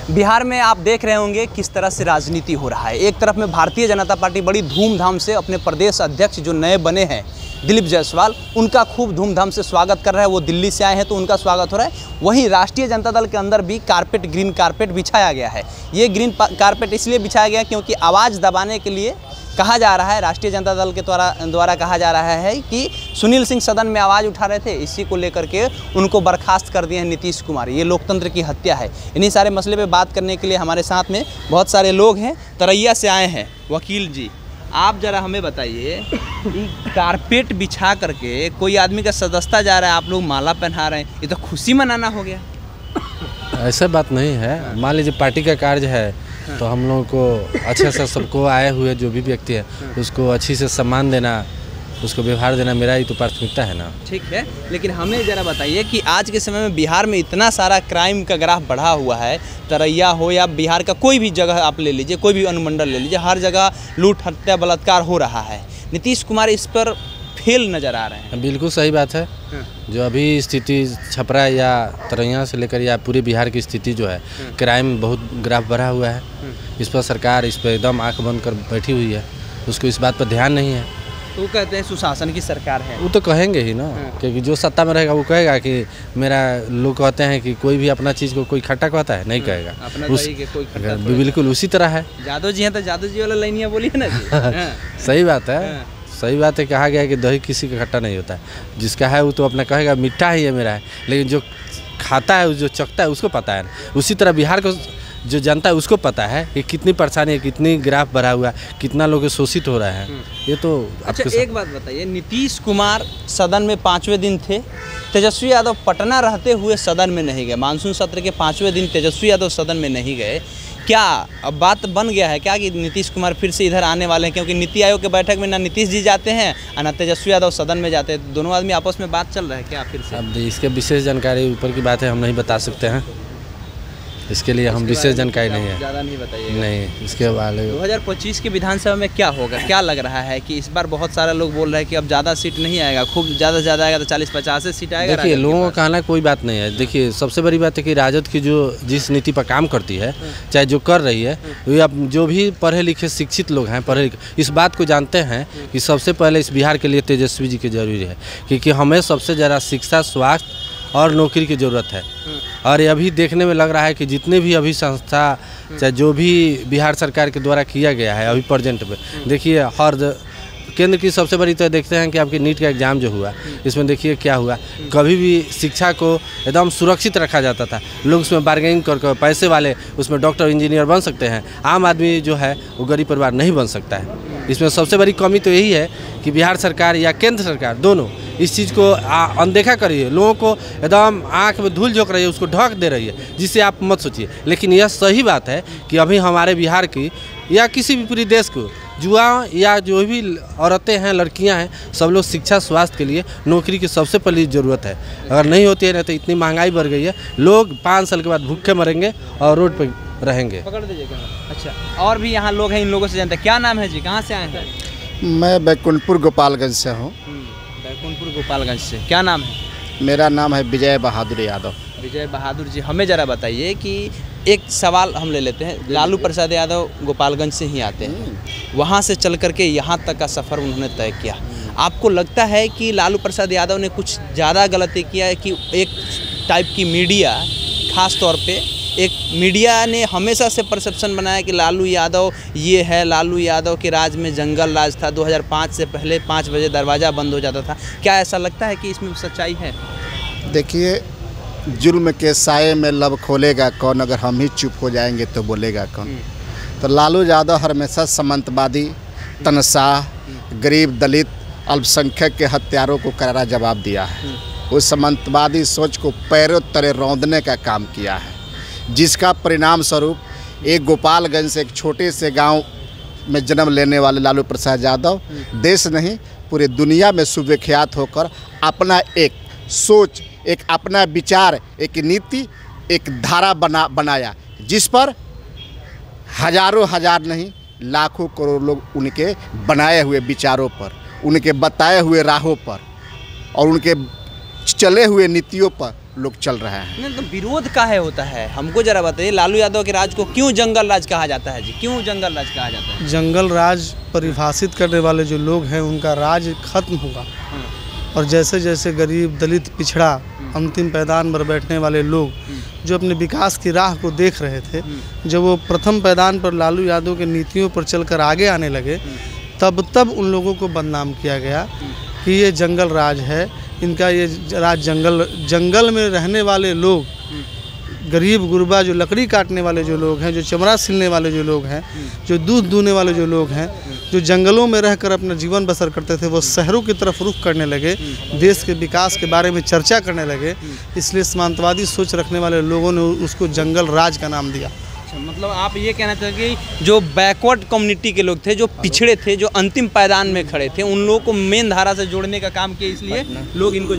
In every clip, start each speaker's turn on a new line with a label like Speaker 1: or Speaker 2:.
Speaker 1: बिहार में आप देख रहे होंगे किस तरह से राजनीति हो रहा है। एक तरफ में भारतीय जनता पार्टी बड़ी धूमधाम से अपने प्रदेश अध्यक्ष जो नए बने हैं दिलीप जायसवाल, उनका खूब धूमधाम से स्वागत कर रहा है। वो दिल्ली से आए हैं तो उनका स्वागत हो रहा है। वहीं राष्ट्रीय जनता दल के अंदर भी ग्रीन कारपेट बिछाया गया है। ये ग्रीन कारपेट इसलिए बिछाया गया क्योंकि आवाज़ दबाने के लिए कहा जा रहा है, राष्ट्रीय जनता दल के द्वारा कहा जा रहा है कि सुनील सिंह सदन में आवाज़ उठा रहे थे, इसी को लेकर के उनको बर्खास्त कर दिए हैं नीतीश कुमार। ये लोकतंत्र की हत्या है। इन्हीं सारे मसले पे बात करने के लिए हमारे साथ में बहुत सारे लोग हैं। तरैया से आए हैं वकील जी। आप ज़रा हमें बताइए कि कारपेट बिछा करके कोई आदमी का सदस्यता जा रहा है, आप लोग माला पहना रहे हैं, ये तो खुशी मनाना हो गया।
Speaker 2: ऐसा बात नहीं है। मान लीजिए पार्टी का कार्य है तो हम लोगों को अच्छे से सबको आए हुए जो भी व्यक्ति है उसको अच्छी से सम्मान देना, उसको व्यवहार देना मेरा ही तो प्राथमिकता है ना। ठीक है,
Speaker 1: लेकिन हमें ज़रा बताइए कि आज के समय में बिहार में इतना सारा क्राइम का ग्राफ बढ़ा हुआ है, तरैया हो या बिहार का कोई भी जगह आप ले लीजिए, कोई भी अनुमंडल ले लीजिए, हर जगह लूट हत्या बलात्कार हो रहा है। नीतीश कुमार इस पर फेल नज़र आ रहे हैं।
Speaker 2: बिल्कुल सही बात है। जो अभी स्थिति छपरा या तरैया से लेकर या पूरे बिहार की स्थिति जो है, क्राइम बहुत ग्राफ बढ़ा हुआ है। इस पर सरकार इस पर एकदम आंख बंद कर बैठी हुई है, उसको इस बात पर ध्यान नहीं है।
Speaker 1: तो वो कहते हैं सुशासन की सरकार है,
Speaker 2: वो तो कहेंगे ही ना, क्योंकि जो सत्ता में रहेगा वो कहेगा कि मेरा, लोग कहते हैं कि कोई भी अपना चीज़ को कोई खट्टा कहता है, नहीं कहेगा बिल्कुल उसी तरह है।
Speaker 1: जादव जी हैं तो जादव जी वाला लाइनिया बोलिए ना जी।
Speaker 2: सही बात है, सही बात है। कहा गया है कि दही किसी का खट्टा नहीं होता है, जिसका है वो तो अपना कहेगा मीठा ही है मेरा है, लेकिन जो खाता है, जो चखता है उसको पता है। उसी तरह बिहार को जो जनता है उसको पता है कि कितनी परेशानी है, कितनी ग्राफ बढ़ा हुआ है, कितना लोग शोषित हो रहे हैं। ये तो
Speaker 1: अच्छा, एक बात बताइए, नीतीश कुमार सदन में 5वें दिन थे, तेजस्वी यादव पटना रहते हुए सदन में नहीं गए। मानसून सत्र के 5वें दिन तेजस्वी यादव सदन में नहीं गए। क्या अब बात बन गया है क्या कि नीतीश कुमार फिर से इधर आने वाले हैं? क्योंकि नीति आयोग के बैठक में ना नीतीश जी जाते हैं और ना तेजस्वी यादव सदन में जाते हैं, दोनों आदमी आपस में बात चल रहा है क्या फिर से?
Speaker 2: अब इसके विशेष जानकारी ऊपर की बात है, हम नहीं बता सकते हैं। इसके लिए हम विशेष जानकारी नहीं है,
Speaker 1: ज़्यादा नहीं बताइए।
Speaker 2: नहीं, इसके बारे
Speaker 1: 2025 के विधानसभा में क्या होगा, क्या लग रहा है कि इस बार बहुत सारे लोग बोल रहे हैं कि अब ज़्यादा सीट नहीं आएगा, खूब ज़्यादा से ज़्यादा आएगा तो 40-50 सीट आएगा।
Speaker 2: देखिए, लोगों का कहना कोई बात नहीं है। देखिए, सबसे बड़ी बात है कि राजद की जिस नीति पर काम करती है, चाहे जो कर रही है, वो अब जो भी पढ़े लिखे शिक्षित लोग हैं, पढ़े लिखे इस बात को जानते हैं कि सबसे पहले इस बिहार के लिए तेजस्वी जी की जरूरी है, क्योंकि हमें सबसे ज़्यादा शिक्षा, स्वास्थ्य और नौकरी की ज़रूरत है। और अभी देखने में लग रहा है कि जितने भी अभी संस्था, चाहे जो भी बिहार सरकार के द्वारा किया गया है अभी प्रेजेंट में, देखिए हर केंद्र की सबसे बड़ी तो देखते हैं कि आपके नीट का एग्ज़ाम जो हुआ, इसमें देखिए क्या हुआ। कभी भी शिक्षा को एकदम सुरक्षित रखा जाता था, लोग उसमें बार्गेनिंग करके पैसे वाले उसमें डॉक्टर इंजीनियर बन सकते हैं, आम आदमी जो है वो गरीब परिवार नहीं बन सकता है। इसमें सबसे बड़ी कमी तो यही है कि बिहार सरकार या केंद्र सरकार दोनों इस चीज़ को अनदेखा कर रही है, लोगों को एकदम आंख में धूल झोंक रही है, उसको ढक दे रही है, जिससे आप मत सोचिए। लेकिन यह सही बात है कि अभी हमारे बिहार की या किसी भी पूरी देश को युवा या जो भी औरतें हैं, लड़कियां हैं, सब लोग शिक्षा, स्वास्थ्य के लिए नौकरी की सबसे पहली ज़रूरत है। अगर नहीं होती है ना तो इतनी महंगाई बढ़ गई है, लोग 5 साल के बाद भूखे मरेंगे और रोड पर रहेंगे।
Speaker 1: पकड़ दीजिएगा। अच्छा, और भी यहाँ लोग हैं, इन लोगों से जानते हैं। क्या नाम है जी, कहाँ से आए हैं?
Speaker 3: मैं बैकुंठपुर गोपालगंज से हूँ।
Speaker 1: बैकुंठपुर गोपालगंज से। क्या नाम है?
Speaker 3: मेरा नाम है विजय बहादुर यादव।
Speaker 1: विजय बहादुर जी, हमें ज़रा बताइए कि एक सवाल हम ले लेते हैं। लालू प्रसाद यादव गोपालगंज से ही आते हैं, वहाँ से चल करके यहाँ तक का सफ़र उन्होंने तय किया। आपको लगता है कि लालू प्रसाद यादव ने कुछ ज़्यादा गलती किया है कि एक टाइप की मीडिया, ख़ास तौर पे एक मीडिया ने हमेशा से परसेप्शन बनाया कि लालू यादव ये है, लालू यादव के राज में जंगल राज था, 2005 से पहले 5 बजे दरवाज़ा बंद हो जाता था। क्या ऐसा लगता है कि इसमें सच्चाई है?
Speaker 3: देखिए, जुल्म के साये में लब खोलेगा कौन, अगर हम ही चुप हो जाएंगे तो बोलेगा कौन। तो लालू यादव हमेशा सामंतवादी, तनशाह, गरीब, दलित, अल्पसंख्यक के हत्यारों को करारा जवाब दिया है। उस सामंतवादी सोच को पैरों तले रौंदने का काम किया है, जिसका परिणाम स्वरूप एक गोपालगंज से एक छोटे से गांव में जन्म लेने वाले लालू प्रसाद यादव देश नहीं पूरी दुनिया में सुविख्यात होकर अपना एक सोच, एक अपना विचार, एक नीति, एक धारा बनाया, जिस पर हजारों हजार नहीं लाखों करोड़ लोग उनके बनाए हुए विचारों पर, उनके बताए हुए राहों पर और उनके चले हुए नीतियों पर लोग चल रहे हैं।
Speaker 1: नहीं तो विरोध काहे होता है, हमको जरा बताइए। लालू यादव के राज को क्यों जंगल राज कहा जाता है जी, क्यों जंगल राज कहा जाता है?
Speaker 4: जंगल राज परिभाषित करने वाले जो लोग हैं उनका राज खत्म होगा, और जैसे जैसे गरीब, दलित, पिछड़ा, अंतिम पैदान पर बैठने वाले लोग जो अपने विकास की राह को देख रहे थे, जब वो प्रथम पैदान पर लालू यादव के नीतियों पर चलकर आगे आने लगे, तब उन लोगों को बदनाम किया गया कि ये जंगल राज है, इनका ये राज जंगल में रहने वाले लोग, गरीब गुरबा, जो लकड़ी काटने वाले जो लोग हैं, जो चमड़ा सिलने वाले जो लोग हैं, जो दूध दूहने वाले जो लोग हैं, जो जंगलों में रहकर अपना जीवन बसर करते थे, वो शहरों की तरफ रुख करने लगे, देश के विकास के बारे में चर्चा करने लगे। इसलिए सामंतवादी सोच रखने वाले लोगों ने उसको जंगल राज का नाम दिया।
Speaker 1: मतलब आप ये कहना चाहते हैं कि जो बैकवर्ड कम्युनिटी के लोग थे, जो पिछड़े थे, जो अंतिम पायदान में खड़े थे, उन लोगों को मेन धारा से जोड़ने का काम किया, इसलिए लोग इनको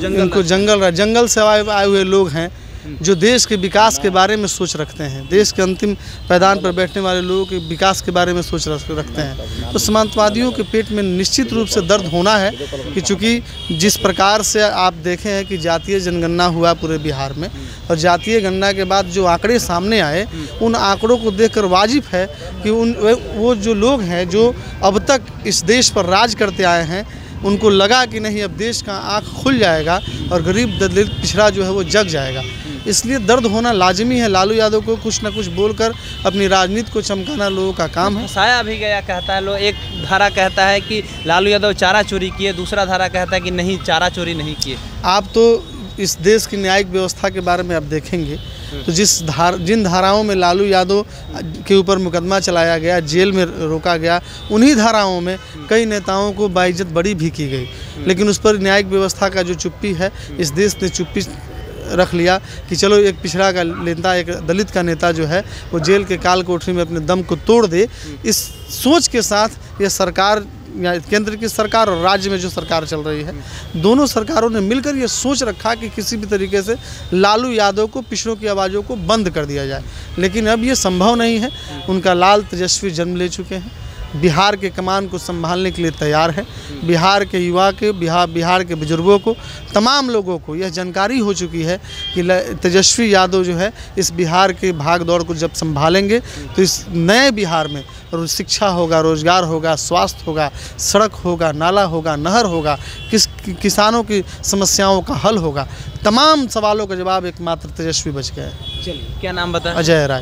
Speaker 4: जंगल से आए हुए लोग हैं जो देश के विकास के बारे में सोच रखते हैं, देश के अंतिम पैदान पर बैठने वाले लोगों के विकास के बारे में सोच रखते हैं। तो सामंतवादियों के पेट में निश्चित रूप से दर्द होना है कि चूँकि जिस प्रकार से आप देखे हैं कि जातीय जनगणना हुआ पूरे बिहार में, और जातीय गणना के बाद जो आंकड़े सामने आए, उन आंकड़ों को देखकर वाजिब है कि वो जो लोग हैं जो अब तक इस देश पर राज करते आए हैं, उनको लगा कि नहीं अब देश का आँख खुल जाएगा और गरीब, दलित, पिछड़ा जो है वो जग जाएगा। इसलिए दर्द होना लाजमी है। लालू यादव को कुछ ना कुछ बोलकर अपनी राजनीति को चमकाना लोगों का काम है।
Speaker 1: फंसाया भी गया कहता है लोग। एक धारा कहता है कि लालू यादव चारा चोरी किए, दूसरा धारा कहता है कि नहीं, चारा चोरी नहीं किए।
Speaker 4: आप तो इस देश की न्यायिक व्यवस्था के बारे में आप देखेंगे तो जिन धाराओं में लालू यादव के ऊपर मुकदमा चलाया गया, जेल में रोका गया, उन्हीं धाराओं में कई नेताओं को बाइज्जत बरी भी की गई, लेकिन उस पर न्यायिक व्यवस्था का जो चुप्पी है, इस देश ने चुप्पी रख लिया कि चलो एक पिछड़ा का नेता, एक दलित का नेता जो है वो जेल के काल कोठरी में अपने दम को तोड़ दे। इस सोच के साथ ये सरकार, या केंद्र की सरकार और राज्य में जो सरकार चल रही है, दोनों सरकारों ने मिलकर ये सोच रखा कि किसी भी तरीके से लालू यादव को, पिछड़ों की आवाज़ों को बंद कर दिया जाए। लेकिन अब ये संभव नहीं है। उनका लाल तेजस्वी जन्म ले चुके हैं, बिहार के कमान को संभालने के लिए तैयार है। बिहार के युवा के, बिहार के बुजुर्गों को, तमाम लोगों को यह जानकारी हो चुकी है कि तेजस्वी यादव जो है इस बिहार के भाग दौड़ को जब संभालेंगे तो इस नए बिहार में शिक्षा होगा, रोजगार होगा, स्वास्थ्य होगा, सड़क होगा, नाला होगा, नहर होगा, किसानों की समस्याओं का हल होगा। तमाम सवालों का जवाब एकमात्र तेजस्वी बच गया है।
Speaker 1: चलिए, क्या नाम बताया?
Speaker 4: अजय राय।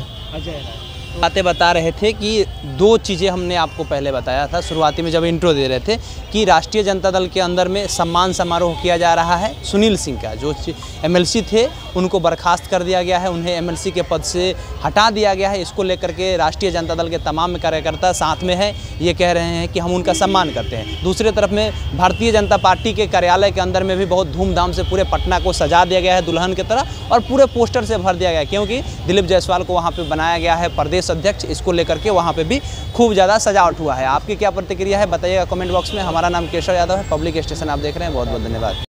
Speaker 1: बातें बता रहे थे कि दो चीज़ें हमने आपको पहले बताया था शुरुआती में जब इंट्रो दे रहे थे कि राष्ट्रीय जनता दल के अंदर में सम्मान समारोह किया जा रहा है। सुनील सिंह का जो एमएलसी थे उनको बर्खास्त कर दिया गया है, उन्हें एमएलसी के पद से हटा दिया गया है। इसको लेकर के राष्ट्रीय जनता दल के तमाम कार्यकर्ता साथ में है, ये कह रहे हैं कि हम उनका सम्मान करते हैं। दूसरी तरफ में भारतीय जनता पार्टी के कार्यालय के अंदर में भी बहुत धूमधाम से पूरे पटना को सजा दिया गया है दुल्हन की तरह, और पूरे पोस्टर से भर दिया गया है, क्योंकि दिलीप जायसवाल को वहाँ पर बनाया गया है प्रदेश अध्यक्ष। इसको लेकर के वहाँ पे भी खूब ज़्यादा सजावट हुआ है। आपकी क्या प्रतिक्रिया है बताइएगा कमेंट बॉक्स में। हमारा नाम केशव यादव है, पब्लिक स्टेशन आप देख रहे हैं। बहुत बहुत धन्यवाद।